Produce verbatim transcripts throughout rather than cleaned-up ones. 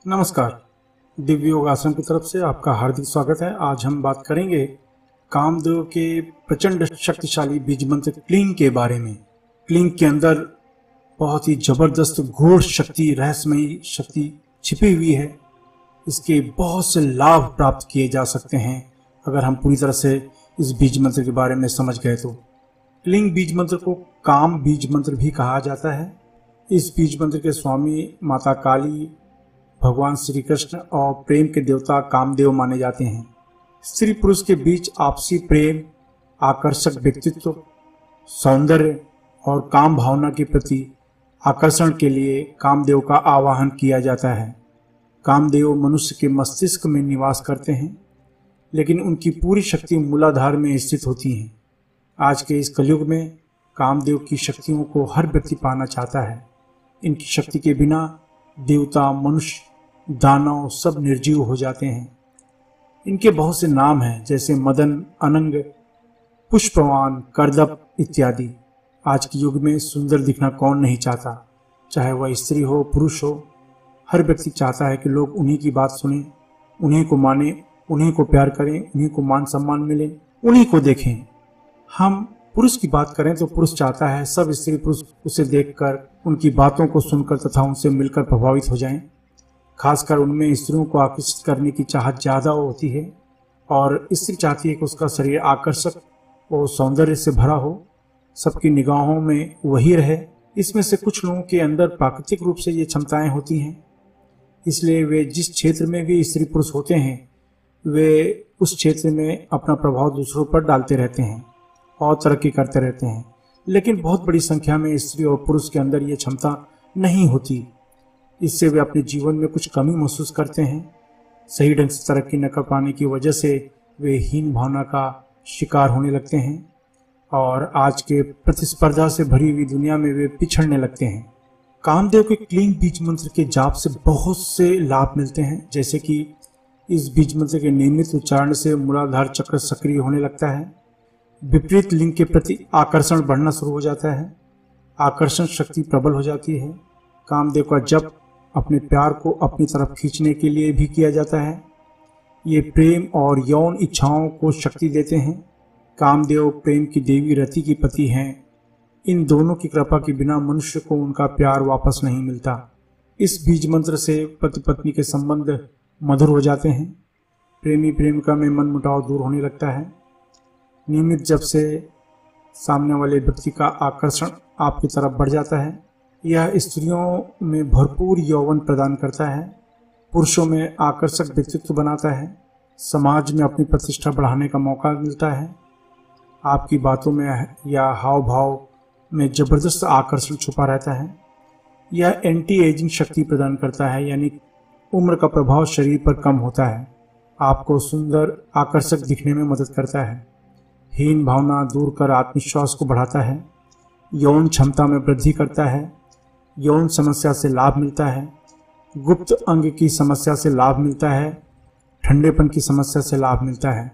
नमस्कार। दिव्य योग आश्रम की तरफ से आपका हार्दिक स्वागत है। आज हम बात करेंगे कामदेव के प्रचंड शक्तिशाली बीज मंत्र क्लींग के बारे में। क्लींग के अंदर बहुत ही जबरदस्त गूढ़ शक्ति, रहस्यमयी शक्ति छिपी हुई है। इसके बहुत से लाभ प्राप्त किए जा सकते हैं अगर हम पूरी तरह से इस बीज मंत्र के बारे में समझ गए तो। क्लींग बीज मंत्र को काम बीज मंत्र भी कहा जाता है। इस बीज मंत्र के स्वामी माता काली, भगवान श्री कृष्ण और प्रेम के देवता कामदेव माने जाते हैं। स्त्री पुरुष के बीच आपसी प्रेम, आकर्षक व्यक्तित्व, सौंदर्य और काम भावना के प्रति आकर्षण के लिए कामदेव का आवाहन किया जाता है। कामदेव मनुष्य के मस्तिष्क में निवास करते हैं, लेकिन उनकी पूरी शक्ति मूलाधार में स्थित होती है। आज के इस कलयुग में कामदेव की शक्तियों को हर व्यक्ति पाना चाहता है। इनकी शक्ति के बिना देवता, मनुष्य, दानव सब निर्जीव हो जाते हैं। इनके बहुत से नाम हैं, जैसे मदन, अनंग, पुष्पवान, करदप इत्यादि। आज के युग में सुंदर दिखना कौन नहीं चाहता, चाहे वह स्त्री हो, पुरुष हो। हर व्यक्ति चाहता है कि लोग उन्हीं की बात सुने, उन्हीं को माने, उन्हीं को प्यार करें, उन्हीं को मान सम्मान मिले, उन्हीं को देखें। हम पुरुष की बात करें तो पुरुष चाहता है सब स्त्री पुरुष उसे देखकर, उनकी बातों को सुनकर तथा उनसे मिलकर प्रभावित हो जाएं। खासकर उनमें स्त्रियों को आकर्षित करने की चाहत ज़्यादा होती है और स्त्री चाहती है कि उसका शरीर आकर्षक और सौंदर्य से भरा हो, सबकी निगाहों में वही रहे। इसमें से कुछ लोगों के अंदर प्राकृतिक रूप से ये क्षमताएं होती हैं, इसलिए वे जिस क्षेत्र में भी स्त्री पुरुष होते हैं वे उस क्षेत्र में अपना प्रभाव दूसरों पर डालते रहते हैं और तरक्की करते रहते हैं। लेकिन बहुत बड़ी संख्या में स्त्री और पुरुष के अंदर ये क्षमता नहीं होती। इससे वे अपने जीवन में कुछ कमी महसूस करते हैं। सही ढंग से तरक्की न कर पाने की वजह से वे हीन भावना का शिकार होने लगते हैं और आज के प्रतिस्पर्धा से भरी हुई दुनिया में वे पिछड़ने लगते हैं। कामदेव के क्लींग बीज मंत्र के जाप से बहुत से लाभ मिलते हैं, जैसे कि इस बीज मंत्र के नियमित उच्चारण से मूलाधार चक्र सक्रिय होने लगता है। विपरीत लिंग के प्रति आकर्षण बढ़ना शुरू हो जाता है। आकर्षण शक्ति प्रबल हो जाती है। कामदेव का जप अपने प्यार को अपनी तरफ खींचने के लिए भी किया जाता है। ये प्रेम और यौन इच्छाओं को शक्ति देते हैं। कामदेव प्रेम की देवी रति की पति हैं। इन दोनों की कृपा के बिना मनुष्य को उनका प्यार वापस नहीं मिलता। इस बीज मंत्र से पति पत्नी के संबंध मधुर हो जाते हैं। प्रेमी प्रेमिका में मन मुटाव दूर होने लगता है। नियमित जप से सामने वाले व्यक्ति का आकर्षण आपकी तरफ बढ़ जाता है। यह स्त्रियों में भरपूर यौवन प्रदान करता है, पुरुषों में आकर्षक व्यक्तित्व बनाता है, समाज में अपनी प्रतिष्ठा बढ़ाने का मौका मिलता है। आपकी बातों में या हाव भाव में जबरदस्त आकर्षण छुपा रहता है। यह एंटी एजिंग शक्ति प्रदान करता है, यानी उम्र का प्रभाव शरीर पर कम होता है। आपको सुंदर, आकर्षक दिखने में मदद करता है। हीन भावना दूर कर आत्मविश्वास को बढ़ाता है। यौन क्षमता में वृद्धि करता है। यौन समस्या से लाभ मिलता है। गुप्त अंग की समस्या से लाभ मिलता है। ठंडेपन की समस्या से लाभ मिलता है।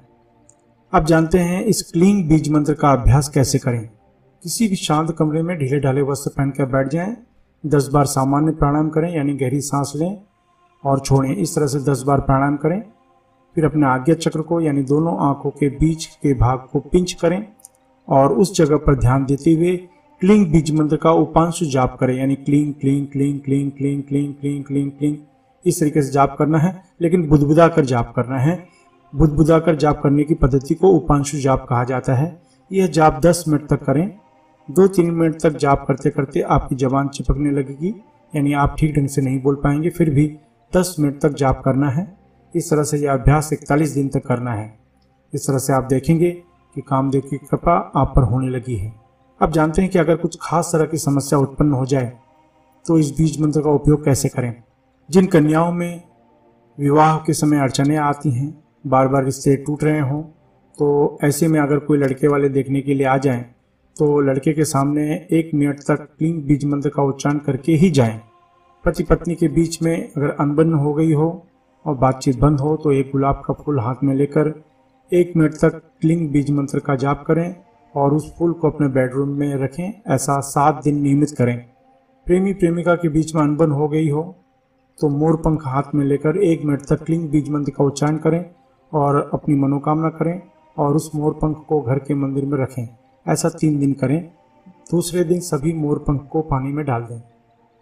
अब जानते हैं इस क्लींग बीज मंत्र का अभ्यास कैसे करें। किसी भी शांत कमरे में ढीले ढाले वस्त्र पहनकर बैठ जाएं। दस बार सामान्य प्राणायाम करें, यानी गहरी सांस लें और छोड़ें। इस तरह से दस बार प्राणायाम करें। फिर अपने आज्ञा चक्र को, यानी दोनों आंखों के बीच के भाग को पिंच करें और उस जगह पर ध्यान देते हुए क्लींग बीज मंत्र का उपांशु जाप करें, यानी क्लींग क्लींग क्लींग क्लींग क्लींग क्लींग क्लींग क्लींग क्लींग। इस तरीके से जाप करना है, लेकिन बुदबुदा कर जाप करना है। बुदबुदा कर जाप करने की पद्धति को उपांशु जाप कहा जाता है। यह जाप दस मिनट तक करें। दो तीन मिनट तक जाप करते करते आपकी जबान चिपकने लगेगी, यानी आप ठीक ढंग से नहीं बोल पाएंगे। फिर भी दस मिनट तक जाप करना है। इस तरह से यह अभ्यास इकतालीस दिन तक करना है। इस तरह से आप देखेंगे कि कामदेव की कृपा आप पर होने लगी है। अब जानते हैं कि अगर कुछ खास तरह की समस्या उत्पन्न हो जाए तो इस बीज मंत्र का उपयोग कैसे करें। जिन कन्याओं में विवाह के समय अड़चने आती हैं, बार बार रिश्ते टूट रहे हों, तो ऐसे में अगर कोई लड़के वाले देखने के लिए आ जाएं तो लड़के के सामने एक मिनट तक क्लींग बीज मंत्र का उच्चारण करके ही जाएं। पति पत्नी के बीच में अगर अनबन हो गई हो और बातचीत बंद हो तो एक गुलाब का फूल हाथ में लेकर एक मिनट तक क्लींग बीज मंत्र का जाप करें और उस फूल को अपने बेडरूम में रखें। ऐसा सात दिन नियमित करें। प्रेमी प्रेमिका के बीच में अनबन हो गई हो तो मोर पंख हाथ में लेकर एक मिनट तक क्लीन बीज मंत्र का उच्चारण करें और अपनी मनोकामना करें और उस मोर पंख को घर के मंदिर में रखें। ऐसा तीन दिन करें। दूसरे दिन सभी मोर पंख को पानी में डाल दें।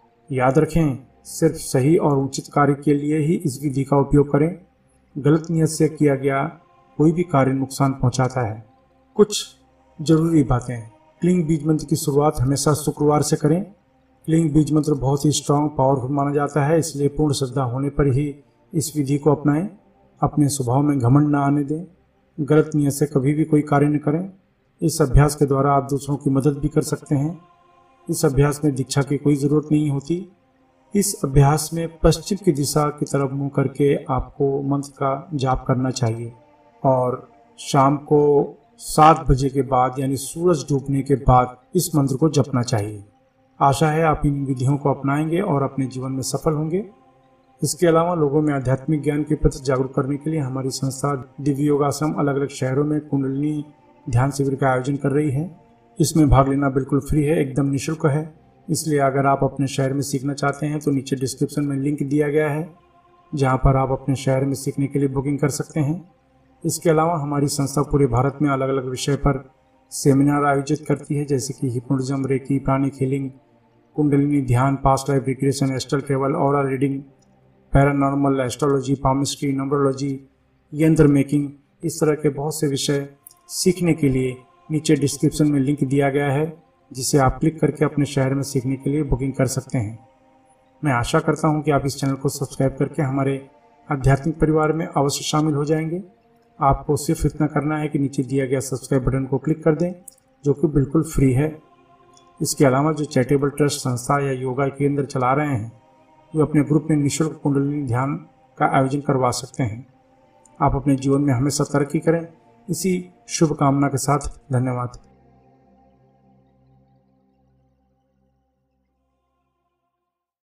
याद रखें, सिर्फ सही और उचित कार्य के लिए ही इस विधि का उपयोग करें। गलत नियत से किया गया कोई भी कार्य नुकसान पहुंचाता है। कुछ जरूरी बातें। क्लीन बीज मंत्र की शुरुआत हमेशा शुक्रवार से करें। क्लीन बीज मंत्र बहुत ही स्ट्रांग पावरफुल माना जाता है, इसलिए पूर्ण श्रद्धा होने पर ही इस विधि को अपनाएं। अपने स्वभाव में घमंड न आने दें। गलत नियत से कभी भी कोई कार्य न करें। इस अभ्यास के द्वारा आप दूसरों की मदद भी कर सकते हैं। इस अभ्यास में दीक्षा की कोई ज़रूरत नहीं होती। इस अभ्यास में पश्चिम की दिशा की तरफ मुंह करके आपको मंत्र का जाप करना चाहिए और शाम को सात बजे के बाद यानी सूरज डूबने के बाद इस मंत्र को जपना चाहिए। आशा है आप इन विधियों को अपनाएंगे और अपने जीवन में सफल होंगे। इसके अलावा लोगों में आध्यात्मिक ज्ञान के प्रति जागरूक करने के लिए हमारी संस्था दिव्य योगाश्रम अलग अलग शहरों में कुंडलिनी ध्यान शिविर का आयोजन कर रही है। इसमें भाग लेना बिल्कुल फ्री है, एकदम निःशुल्क है। इसलिए अगर आप अपने शहर में सीखना चाहते हैं तो नीचे डिस्क्रिप्शन में लिंक दिया गया है, जहां पर आप अपने शहर में सीखने के लिए बुकिंग कर सकते हैं। इसके अलावा हमारी संस्था पूरे भारत में अलग अलग विषय पर सेमिनार आयोजित करती है, जैसे कि hypnotism, reiki, pranic healing, kundalini ध्यान, past life regression, astral travel, aura reading, paranormal, astrology, palmistry, numerology, yantra making. इस तरह के बहुत से विषय सीखने के लिए नीचे डिस्क्रिप्शन में लिंक दिया गया है, जिसे आप क्लिक करके अपने शहर में सीखने के लिए बुकिंग कर सकते हैं। मैं आशा करता हूं कि आप इस चैनल को सब्सक्राइब करके हमारे आध्यात्मिक परिवार में अवश्य शामिल हो जाएंगे। आपको सिर्फ इतना करना है कि नीचे दिया गया सब्सक्राइब बटन को क्लिक कर दें, जो कि बिल्कुल फ्री है। इसके अलावा जो चैरिटेबल ट्रस्ट, संस्था या योगा केंद्र चला रहे हैं, वो अपने ग्रुप में निःशुल्क कुंडलिनी ध्यान का आयोजन करवा सकते हैं। आप अपने जीवन में हमेशा तरक्की करें। इसी शुभकामना के साथ धन्यवाद।